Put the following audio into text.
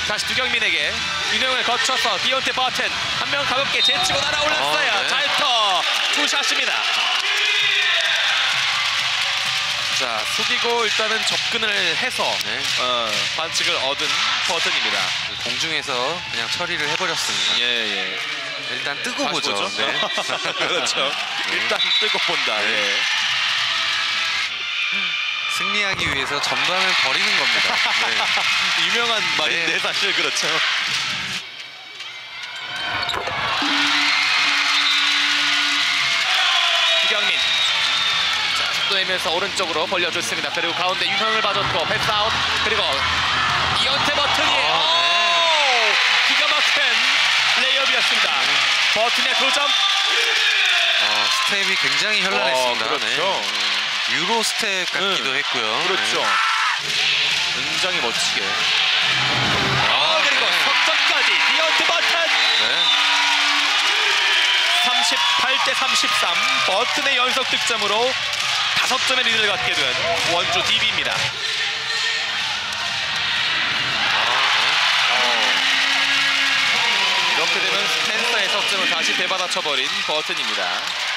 다시 두경민에게 윤영을 거쳐서 디온테 버튼 한 명 가볍게 제치고 날아올랐어요. 네. 잘터 투샷입니다. 자, 숙이고 일단은 접근을 해서 반칙을 얻은 버튼입니다. 공중에서 그냥 처리를 해버렸습니다. 예. 일단 뜨고 보죠. 네. 그렇죠. 일단 뜨고 본다. 예. 승리하기 위해서 전반을 버리는 겁니다. 네. 유명한 말인데 네. 사실 그렇죠. 두경민. 자, 속도 내면서 오른쪽으로 벌려줬습니다. 그리고 가운데 윤형을 봐줬고 패스 아웃. 그리고 이온테 버튼이 기가 막힌 레이업이었습니다. 버튼의 2점. 스텝이 굉장히 현란했습니다. 그렇죠. 네. 유로 스텝 같기도 했고요. 그렇죠. 굉장히 멋지게. 그리고 네. 석점까지 디온테 버튼. 네. 38대 33. 버튼의 연속 득점으로 5점의 리드를 갖게 된 원주 DB입니다. 이렇게 되면 스펜서의 석점을 다시 되받아쳐버린 버튼입니다.